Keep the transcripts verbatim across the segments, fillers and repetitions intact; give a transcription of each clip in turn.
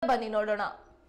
ಬನ್ನಿ ನೋಡೋಣ.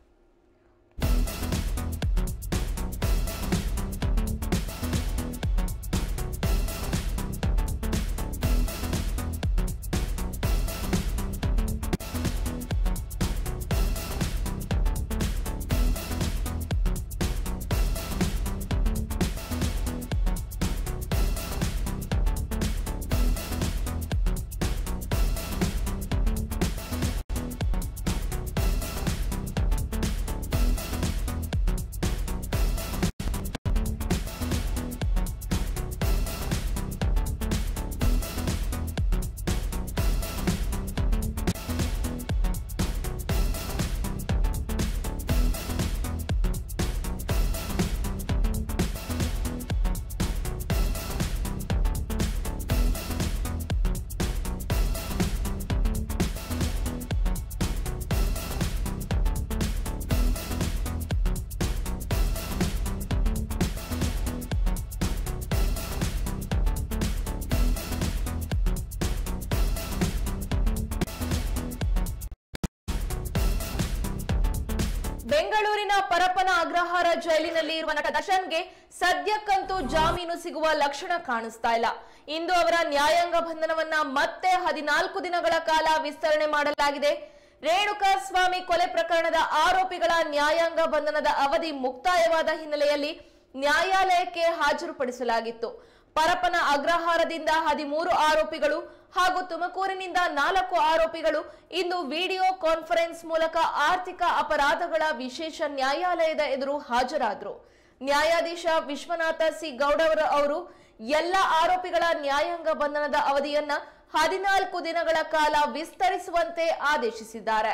ಬೆಂಗಳೂರಿನ ಪರಪ್ಪನ ಅಗ್ರಹಾರ ಜೈಲಿನಲ್ಲಿ ಇರುವ ನಟ ದರ್ಶನ್ಗೆ ಸದ್ಯಕ್ಕಂತೂ ಜಾಮೀನು ಸಿಗುವ ಲಕ್ಷಣ ಕಾಣಿಸ್ತಾ ಇಲ್ಲ. ಇಂದು ಅವರ ನ್ಯಾಯಾಂಗ ಬಂಧನವನ್ನ ಮತ್ತೆ ಹದಿನಾಲ್ಕು ದಿನಗಳ ಕಾಲ ವಿಸ್ತರಣೆ ಮಾಡಲಾಗಿದೆ. ರೇಣುಕಾ ಸ್ವಾಮಿ ಕೊಲೆ ಪ್ರಕರಣದ ಆರೋಪಿಗಳ ನ್ಯಾಯಾಂಗ ಬಂಧನದ ಅವಧಿ ಮುಕ್ತಾಯವಾದ ಹಿನ್ನೆಲೆಯಲ್ಲಿ ನ್ಯಾಯಾಲಯಕ್ಕೆ ಹಾಜರುಪಡಿಸಲಾಗಿತ್ತು. ಪರಪ್ಪನ ಅಗ್ರಹಾರದಿಂದ ಹದಿಮೂರು ಆರೋಪಿಗಳು ಹಾಗೂ ತುಮಕೂರಿನಿಂದ ನಾಲ್ಕು ಆರೋಪಿಗಳು ಇಂದು ವಿಡಿಯೋ ಕಾನ್ಫರೆನ್ಸ್ ಮೂಲಕ ಆರ್ಥಿಕ ಅಪರಾಧಗಳ ವಿಶೇಷ ನ್ಯಾಯಾಲಯದ ಎದುರು ಹಾಜರಾದರು. ನ್ಯಾಯಾಧೀಶ ವಿಶ್ವನಾಥ ಸಿ ಗೌಡರ ಅವರು ಎಲ್ಲ ಆರೋಪಿಗಳ ನ್ಯಾಯಾಂಗ ಬಂಧನದ ಅವಧಿಯನ್ನ ಹದಿನಾಲ್ಕು ದಿನಗಳ ಕಾಲ ವಿಸ್ತರಿಸುವಂತೆ ಆದೇಶಿಸಿದ್ದಾರೆ.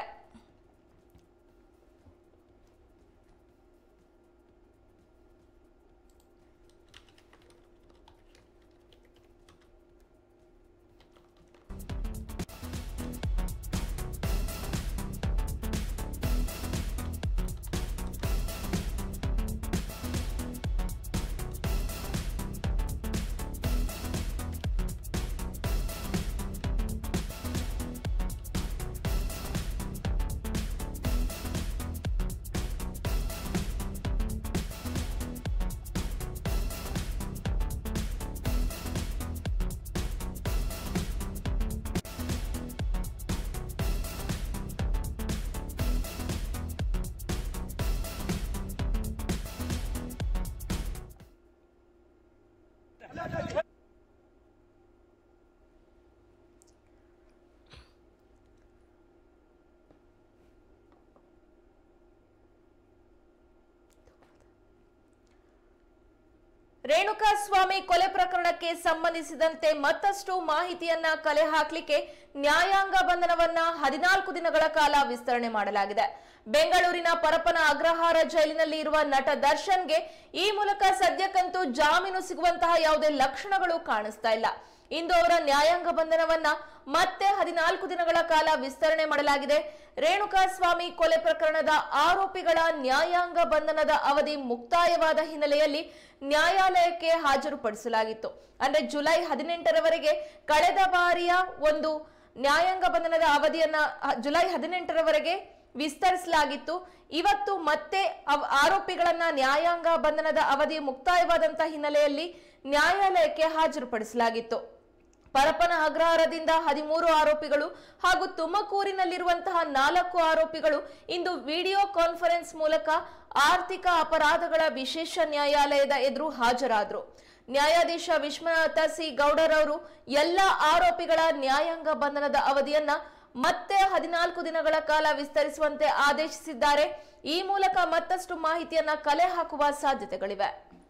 ರೇಣುಕಾ ಸ್ವಾಮಿ ಕೊಲೆ ಪ್ರಕರಣಕ್ಕೆ ಸಂಬಂಧಿಸಿದಂತೆ ಮತ್ತಷ್ಟು ಮಾಹಿತಿಯನ್ನ ಕಲೆ ಹಾಕಲಿಕ್ಕೆ ನ್ಯಾಯಾಂಗ ಬಂಧನವನ್ನ ಹದಿನಾಲ್ಕು ದಿನಗಳ ಕಾಲ ವಿಸ್ತರಣೆ ಮಾಡಲಾಗಿದೆ. ಬೆಂಗಳೂರಿನ ಪರಪ್ಪನ ಅಗ್ರಹಾರ ಜೈಲಿನಲ್ಲಿ ಇರುವ ನಟ ದರ್ಶನ್ಗೆ ಈ ಮೂಲಕ ಸದ್ಯಕ್ಕಂತೂ ಜಾಮೀನು ಸಿಗುವಂತಹ ಯಾವುದೇ ಲಕ್ಷಣಗಳು ಕಾಣಿಸ್ತಾ ಇಲ್ಲ. ಇಂದು ಅವರ ನ್ಯಾಯಾಂಗ ಬಂಧನವನ್ನ ಮತ್ತೆ ಹದಿನಾಲ್ಕು ದಿನಗಳ ಕಾಲ ವಿಸ್ತರಣೆ ಮಾಡಲಾಗಿದೆ. ರೇಣುಕಾ ಸ್ವಾಮಿ ಕೊಲೆ ಪ್ರಕರಣದ ಆರೋಪಿಗಳ ನ್ಯಾಯಾಂಗ ಬಂಧನದ ಅವಧಿ ಮುಕ್ತಾಯವಾದ ಹಿನ್ನೆಲೆಯಲ್ಲಿ ನ್ಯಾಯಾಲಯಕ್ಕೆ ಹಾಜರುಪಡಿಸಲಾಗಿತ್ತು. ಅಂದ್ರೆ ಜುಲೈ ಹದಿನೆಂಟರವರೆಗೆ ಕಳೆದ ಬಾರಿಯ ಒಂದು ನ್ಯಾಯಾಂಗ ಬಂಧನದ ಅವಧಿಯನ್ನ ಜುಲೈ ಹದಿನೆಂಟರವರೆಗೆ ವಿಸ್ತರಿಸಲಾಗಿತ್ತು. ಇವತ್ತು ಮತ್ತೆ ಆರೋಪಿಗಳನ್ನ ನ್ಯಾಯಾಂಗ ಬಂಧನದ ಅವಧಿ ಮುಕ್ತಾಯವಾದಂತ ಹಿನ್ನೆಲೆಯಲ್ಲಿ ನ್ಯಾಯಾಲಯಕ್ಕೆ ಹಾಜರುಪಡಿಸಲಾಗಿತ್ತು. ಪರಪ್ಪನ ಅಗ್ರಹಾರದಿಂದ ಹದಿಮೂರು ಆರೋಪಿಗಳು ಹಾಗೂ ತುಮಕೂರಿನಲ್ಲಿರುವಂತಹ ನಾಲ್ಕು ಆರೋಪಿಗಳು ಇಂದು ವಿಡಿಯೋ ಕಾನ್ಫರೆನ್ಸ್ ಮೂಲಕ ಆರ್ಥಿಕ ಅಪರಾಧಗಳ ವಿಶೇಷ ನ್ಯಾಯಾಲಯದ ಎದುರು ಹಾಜರಾದರು. ನ್ಯಾಯಾಧೀಶ ವಿಶ್ವನಾಥ ಸಿ ಗೌಡರವರು ಎಲ್ಲ ಆರೋಪಿಗಳ ನ್ಯಾಯಾಂಗ ಬಂಧನದ ಅವಧಿಯನ್ನ ಮತ್ತೆ ಹದಿನಾಲ್ಕು ದಿನಗಳ ಕಾಲ ವಿಸ್ತರಿಸುವಂತೆ ಆದೇಶಿಸಿದ್ದಾರೆ. ಈ ಮೂಲಕ ಮತ್ತಷ್ಟು ಮಾಹಿತಿಯನ್ನ ಕಲೆ ಹಾಕುವ ಸಾಧ್ಯತೆಗಳಿವೆ.